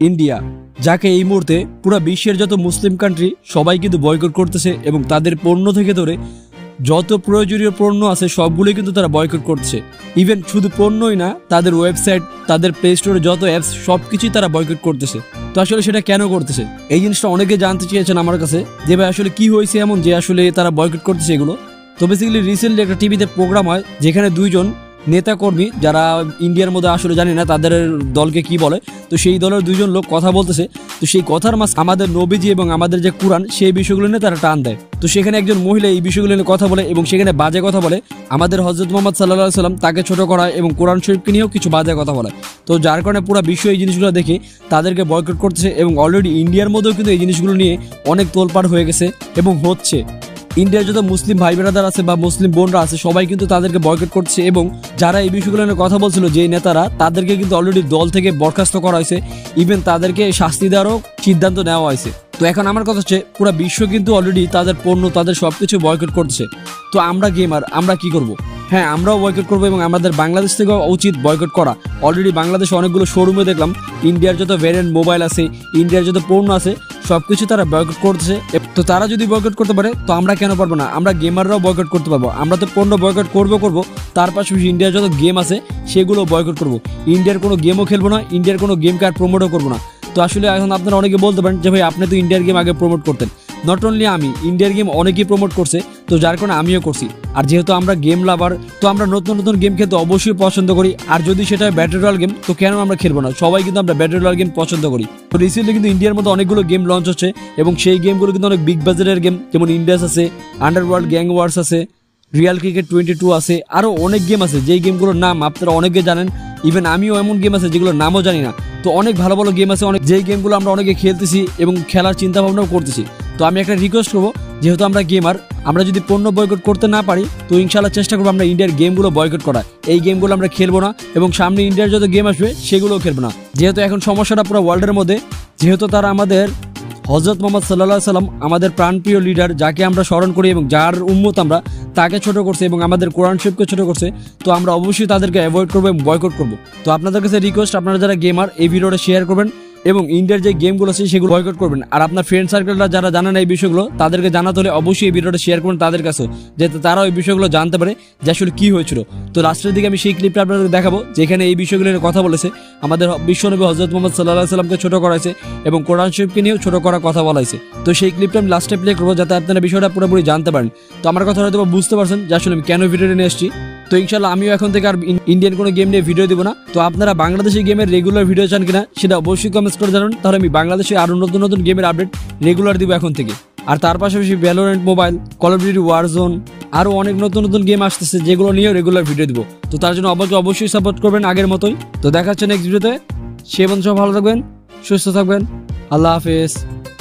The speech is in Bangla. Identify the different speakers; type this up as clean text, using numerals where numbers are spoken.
Speaker 1: ইন্ডিয়া, যাকে এই মুহূর্তে পুরো বিশ্বের যত মুসলিম কান্ট্রি সবাই কিন্তু বয়কট করতেছে এবং তাদের পণ্য থেকে ধরে যত প্রয়োজনীয় পণ্য আছে সবগুলোই কিন্তু তারা বয়কট করছে। ইভেন শুধু পণ্যই না, তাদের ওয়েবসাইট, তাদের প্লে স্টোরে যত অ্যাপস সবকিছুই তারা বয়কট করতেছে। তো আসলে সেটা কেন করতেছে এই জিনিসটা অনেকে জানতে চেয়েছেন আমার কাছে, যে ভাই আসলে কি হয়েছে এমন যে আসলে তারা বয়কট করতেছে এগুলো। তো বেসিক্যালি রিসেন্টলি একটা টিভিতে প্রোগ্রাম হয় যেখানে দুইজন নেতা কর্মী, যারা ইন্ডিয়ার মধ্যে আসলে জানি না তাদের দলকে কি বলে, তো সেই দলের দুইজন লোক কথা বলতেছে। তো সেই কথার মাঝে আমাদের নবীজি এবং আমাদের যে কুরআন সেই বিষয়গুলো নিয়ে তারা টান দেয়। তো সেখানে একজন মহিলা এই বিষয়গুলো নিয়ে কথা বলে এবং সেখানে বাজে কথা বলে, আমাদের হযরত মুহাম্মদ সাল্লাল্লাহু আলাইহি সাল্লাম তাকে ছোট করা এবং কোরআন শরীফকে নিয়েও কিছু বাজে কথা বলে। তো যার কারণে পুরো বিশ্ব এই জিনিসগুলো দেখে তাদেরকে বয়কট করতেছে এবং অলরেডি ইন্ডিয়ার মধ্যেও কিন্তু এই জিনিসগুলো নিয়ে অনেক তোলপাড় হয়ে গেছে এবং হচ্ছে। ইন্ডিয়ার যত মুসলিম ভাই ব্রাদার আছে বা মুসলিম বোনরা আছে সবাই কিন্তু তাদেরকে বয়কট করছে এবং যারা এই বিষয়গুলো নিয়ে কথা বলছিল যে নেতারা, তাদেরকে কিন্তু অলরেডি দল থেকে বরখাস্ত করা হয়েছে, ইভেন তাদেরকে শাস্তি দেওয়ারও সিদ্ধান্ত নেওয়া হয়েছে। তো এখন আমার কথা হচ্ছে পুরো বিশ্ব কিন্তু অলরেডি তাদের পণ্য, তাদের সবকিছু বয়কট করছে। তো আমরা গেমার, আমরা কি করব? হ্যাঁ, আমরাও বয়কট করবো এবং আমাদের বাংলাদেশ থেকেও উচিত বয়কট করা। অলরেডি বাংলাদেশে অনেকগুলো শোরুমে দেখলাম ইন্ডিয়ার যত ভ্যারিয়েন্ট মোবাইল আছে, ইন্ডিয়ার যত পণ্য আছে সবকিছু তারা বয়কট করতেছে। তো তারা যদি বয়কট করতে পারে তো আমরা কেন পারবো না? আমরা গেমাররাও বয়কট করতে পারবো। আমরা তো পণ্য বয়কট করবো, তার পাশাপাশি ইন্ডিয়ার যত গেম আছে সেগুলো বয়কট করবো। ইন্ডিয়ার কোনো গেমও খেলবো না, ইন্ডিয়ার কোনো গেমকে আর প্রমোটও করবো না। তো আসলে এখন আপনারা অনেকে বলতে পারেন যে ভাই আপনি তো ইন্ডিয়ার গেম আগে প্রমোট করতেন। নট অনলি আমি, ইন্ডিয়ার গেম অনেকেই প্রমোট করছে, তো যার কারণে আমিও করছি। আর যেহেতু আমরা গেম লাভার, তো আমরা নতুন নতুন গেম খেলতে অবশ্যই পছন্দ করি। আর যদি সেটা ব্যাটল রয়্যাল গেম, তো কেন আমরা খেলবো না? সবাই কিন্তু আমরা ব্যাটল রয়্যাল গেম পছন্দ করি। তো রিসেন্টলি কিন্তু ইন্ডিয়ার মধ্যে অনেকগুলো গেম লঞ্চ হচ্ছে এবং সেই গেমগুলো কিন্তু অনেক বিগ বাজেটের গেম, যেমন ইন্ডিয়াস আছে, আন্ডারওয়ার্ল্ড গ্যাং ওয়ার্স আছে, রিয়াল ক্রিকেট 22 আছে, আরও অনেক গেম আছে যেই গেমগুলোর নাম আপনারা অনেকে জানেন। ইভেন আমিও এমন গেম আছে যেগুলোর নামও জানি না। তো অনেক ভালো ভালো গেম আছে, অনেক যেই গেমগুলো আমরা অনেকে খেলতেছি এবং খেলার চিন্তা ভাবনাও করতেছি। তো আমি একটা রিকোয়েস্ট করবো, যেহেতু আমরা গেমার, আমরা যদি পণ্য বয়কট করতে না পারি তো ইনশাল্লাহ চেষ্টা করবো আমরা ইন্ডিয়ার গেমগুলো বয়কট করা। এই গেমগুলো আমরা খেলবো না এবং সামনে ইন্ডিয়ার যত গেম আসবে সেগুলোও খেলবো না। যেহেতু এখন সমস্যাটা পুরো ওয়ার্ল্ডের মধ্যে, যেহেতু তারা আমাদের হযরত মুহাম্মদ সাল্লাল্লাহু আলাইহি সাল্লাম, আমাদের প্রাণপ্রিয় লিডার যাকে আমরা স্মরণ করি এবং যার উম্মত আমরা, তাকে ছোট করছে এবং আমাদের কোরআন শরীফকে ছোট করছে, তো আমরা অবশ্যই তাদেরকে অ্যাভয়েড করবো এবং বয়কট করবো। তো আপনাদের কাছে রিকোয়েস্ট, আপনারা যারা গেমার এই ভিডিওটা শেয়ার করবেন এবং ইন্ডিয়ার যে গেমগুলো আছে সেগুলো বয়কট করবেন। আর আপনার ফ্রেন্ড সার্কেলরা যারা জানেন এই বিষয়গুলো, তাদেরকে জানাতে হলে অবশ্যই এই ভিডিওটা শেয়ার করবেন তাদের কাছেও, যাতে তারাও এই বিষয়গুলো জানতে পারে যে আসলে কি হয়েছিল। তো লাস্টের দিকে আমি সেই ক্লিপটা আপনাদের দেখাবো যেখানে এই বিষয়গুলো নিয়ে কথা বলেছে। আমাদের বিশ্বনবী হযরত মুহাম্মদ সাল্লাল্লাহু আলাইহি সাল্লামকে ছোট করাইছে এবং কোরআন শরীফকে নিয়েও ছোট করার কথা বলাইছে। তো সেই ক্লিপটা আমি লাস্টে প্লে করবো যাতে আপনারা বিষয়টা পুরোপুরি জানতে পারেন। তো আমার কথা হয়তো বুঝতে পারছেন যে আসলে আমি কেন ভিডিওটা নিয়ে এসেছি। তো ইনশাল্লাহ আমিও এখন থেকে আর ইন্ডিয়ান কোনো গেম নিয়ে ভিডিও দিব না। তো আপনারা বাংলাদেশি গেমের রেগুলার ভিডিও চান কিনা সেটা অবশ্যই কমেন্টস করে জানান, তাহলে আমি বাংলাদেশে আরো নতুন নতুন গেমের আপডেট রেগুলার দিব এখন থেকে। আর তার পাশাপাশি Valorant mobile, call of duty warzone, আরো অনেক নতুন নতুন গেম আসতেছে যেগুলো নিয়েও রেগুলার ভিডিও দিব। তো তার জন্য অবশ্যই সাপোর্ট করবেন আগের মতোই। তো দেখা হচ্ছে নেক্সট ভিডিওতে। সে বন্ধু সব ভালো থাকবেন, সুস্থ থাকবেন, আল্লাহ হাফেজ।